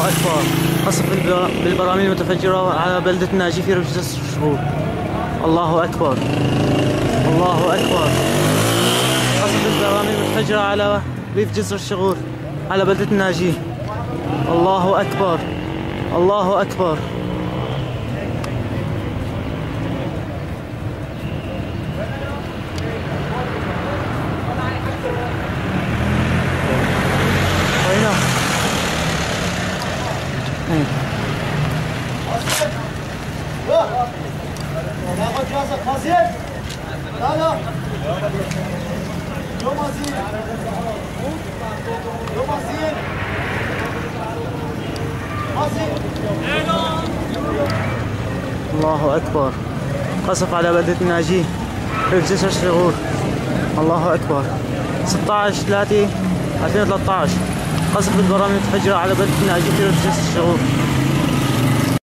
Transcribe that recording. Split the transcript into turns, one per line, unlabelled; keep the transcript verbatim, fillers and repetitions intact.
أكبر. قصف بالبراميل المتفجرة على بلدة الناجي في ريف جسر الشغور. الله أكبر الله أكبر. قصف بالبراميل المتفجرة على ريف جسر الشغور على بلدة الناجي. الله أكبر الله أكبر.
ناخذ جوازك مازين؟ لا لا يو مازين يو مازين مازين.
الله أكبر. قصف على بلدة الناجي في جسر الشغور. الله أكبر. ستة عشر ثلاثة ألفين وثلاثة عشر قصف بالبراميل المتفجرة على بلدة الناجي في جسر الشغور.